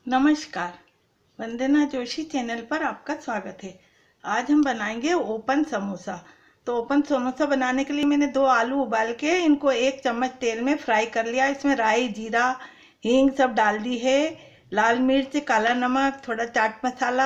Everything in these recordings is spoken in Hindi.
नमस्कार, वंदना जोशी चैनल पर आपका स्वागत है। आज हम बनाएंगे ओपन समोसा। तो ओपन समोसा बनाने के लिए मैंने 2 आलू उबाल के इनको 1 चम्मच तेल में फ्राई कर लिया। इसमें राई, जीरा, हींग सब डाल दी है, लाल मिर्च, काला नमक, थोड़ा चाट मसाला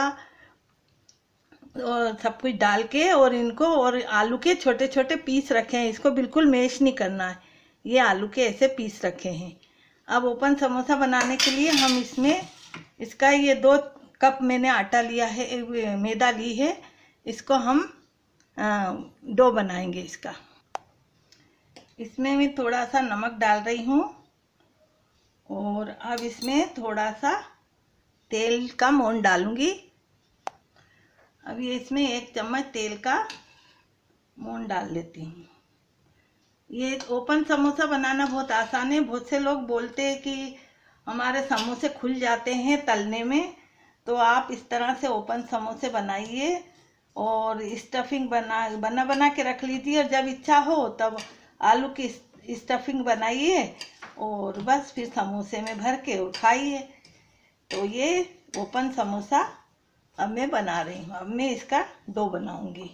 और सब कुछ डाल के और इनको और आलू के छोटे छोटे पीस रखे हैं। इसको बिल्कुल मैश नहीं करना है, ये आलू के ऐसे पीस रखे हैं। अब ओपन समोसा बनाने के लिए हम इसका ये 2 कप मैंने आटा लिया है, मैदा ली है। इसको हम डो बनाएंगे इसका। इसमें मैं थोड़ा सा नमक डाल रही हूँ और अब इसमें थोड़ा सा तेल का मोहन डालूंगी। अब ये इसमें 1 चम्मच तेल का मोहन डाल लेती हूँ। ये ओपन समोसा बनाना बहुत आसान है। बहुत से लोग बोलते हैं कि हमारे समोसे खुल जाते हैं तलने में, तो आप इस तरह से ओपन समोसे बनाइए और स्टफिंग बना के रख लीजिए। और जब इच्छा हो तब आलू की स्टफिंग बनाइए और बस फिर समोसे में भर के और खाइए। तो ये ओपन समोसा अब मैं बना रही हूँ। अब मैं इसका डो बनाऊंगी।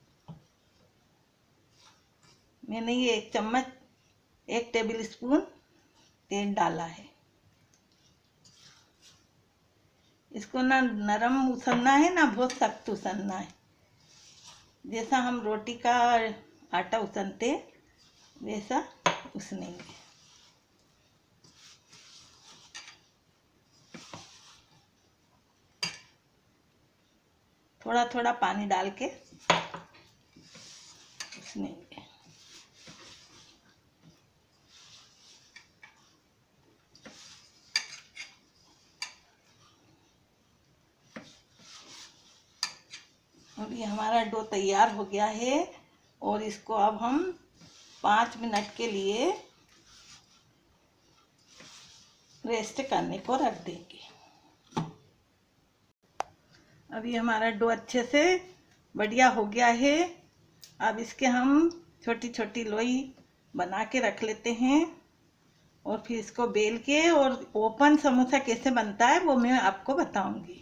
मैंने ये 1 टेबल स्पून तेल डाला है। इसको ना नरम उसनना है ना बहुत सख्त उसनना है। जैसा हम रोटी का आटा उसनते वैसा उसनेंगे। थोड़ा थोड़ा पानी डाल के उसनेंगे। अब ये हमारा डो तैयार हो गया है और इसको अब हम 5 मिनट के लिए रेस्ट करने को रख देंगे। अब ये हमारा डो अच्छे से बढ़िया हो गया है। अब इसके हम छोटी छोटी लोई बना के रख लेते हैं और फिर इसको बेल के और ओपन समोसा कैसे बनता है वो मैं आपको बताऊंगी।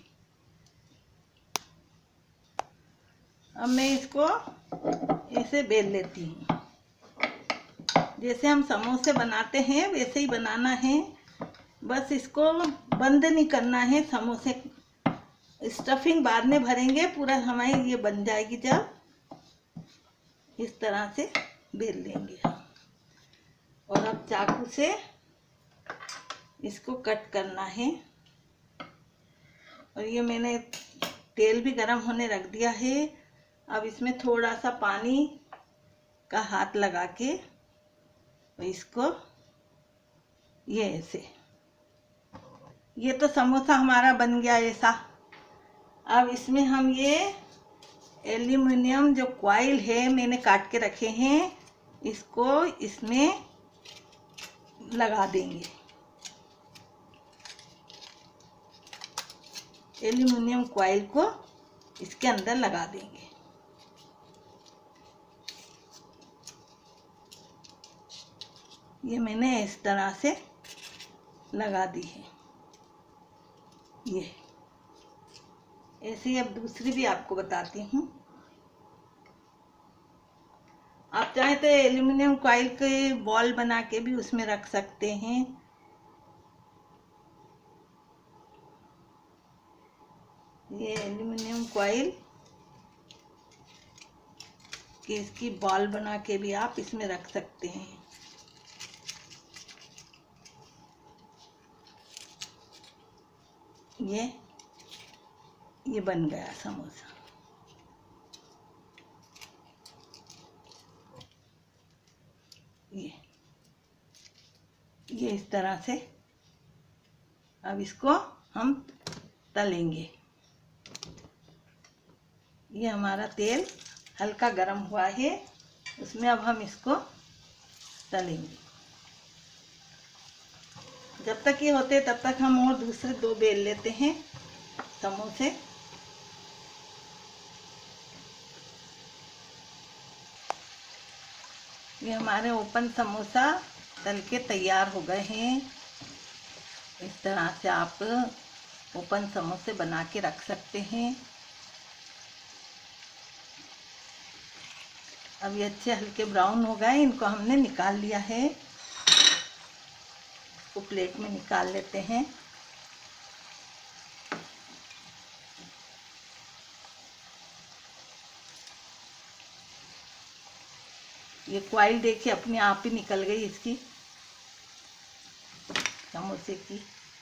अब मैं इसको ऐसे बेल लेती हूँ। जैसे हम समोसे बनाते हैं वैसे ही बनाना है, बस इसको बंद नहीं करना है। समोसे स्टफिंग बाद में भरेंगे, पूरा हमारी ये बन जाएगी जब इस तरह से बेल लेंगे हम। और अब चाकू से इसको कट करना है। और ये मैंने तेल भी गरम होने रख दिया है। अब इसमें थोड़ा सा पानी का हाथ लगा के इसको ये ऐसे, ये तो समोसा हमारा बन गया ऐसा। अब इसमें हम ये एल्यूमिनियम जो कॉइल है मैंने काट के रखे हैं, इसको इसमें लगा देंगे। एल्यूमिनियम कॉइल को इसके अंदर लगा देंगे। ये मैंने इस तरह से लगा दी है। ये ऐसे ही अब दूसरी भी आपको बताती हूँ। आप चाहे तो एल्यूमिनियम कॉइल के बॉल बना के भी उसमें रख सकते हैं। ये एल्यूमिनियम कॉइल कि इसकी बॉल बना के भी आप इसमें रख सकते हैं। ये बन गया समोसा। ये इस तरह से अब इसको हम तलेंगे। ये हमारा तेल हल्का गरम हुआ है, उसमें अब हम इसको तलेंगे। जब तक ये होते तब तक हम और दूसरे 2 बेल लेते हैं समोसे। ये हमारे ओपन समोसा तल के तैयार हो गए हैं। इस तरह से आप ओपन समोसे बना के रख सकते हैं। अब ये अच्छे हल्के ब्राउन हो गए, इनको हमने निकाल लिया है। इसको प्लेट में निकाल लेते हैं। ये क्वाइल देखिए अपने आप ही निकल गई इसकी समोसे की।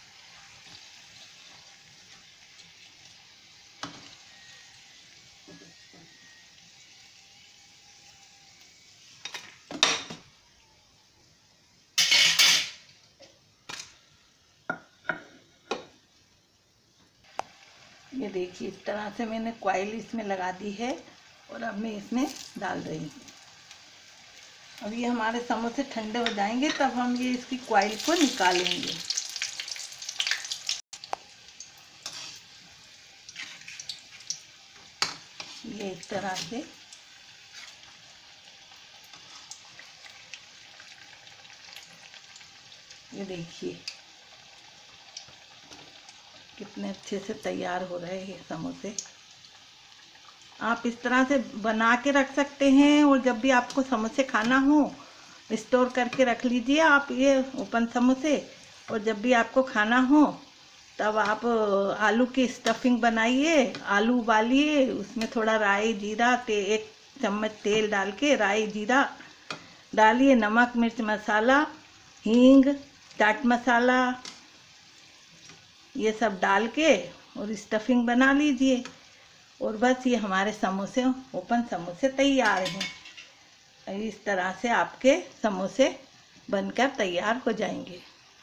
ये देखिए इस तरह से मैंने क्वाइल इसमें लगा दी है और अब मैं इसमें डाल रही हूँ। अब ये हमारे समोसे ठंडे हो जाएंगे तब हम ये इसकी क्वाइल को निकालेंगे। ये इस तरह से ये देखिए कितने अच्छे से तैयार हो रहे हैं समोसे। आप इस तरह से बना के रख सकते हैं और जब भी आपको समोसे खाना हो स्टोर करके रख लीजिए आप ये ओपन समोसे। और जब भी आपको खाना हो तब आप आलू की स्टफिंग बनाइए, आलू उबालिए, उसमें थोड़ा राई जीरा 1 चम्मच तेल डाल के राई जीरा डालिए, नमक मिर्च मसाला हींग चाट मसाला ये सब डाल के और स्टफिंग बना लीजिए और बस ये हमारे समोसे ओपन समोसे तैयार हैं। इस तरह से आपके समोसे बनकर तैयार हो जाएंगे।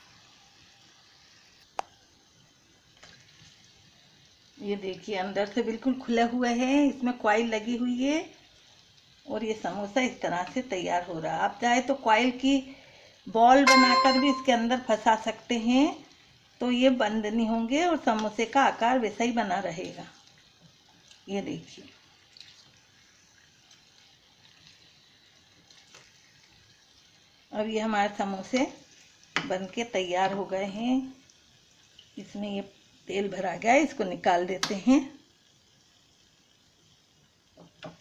ये देखिए अंदर से बिल्कुल खुले हुए हैं, इसमें क्वाइल लगी हुई है और ये समोसा इस तरह से तैयार हो रहा है। आप चाहे तो क्वाइल की बॉल बनाकर भी इसके अंदर फंसा सकते हैं तो ये बंद नहीं होंगे और समोसे का आकार वैसा ही बना रहेगा। ये देखिए अब ये हमारे समोसे बनके तैयार हो गए हैं। इसमें ये तेल भरा गया है, इसको निकाल देते हैं।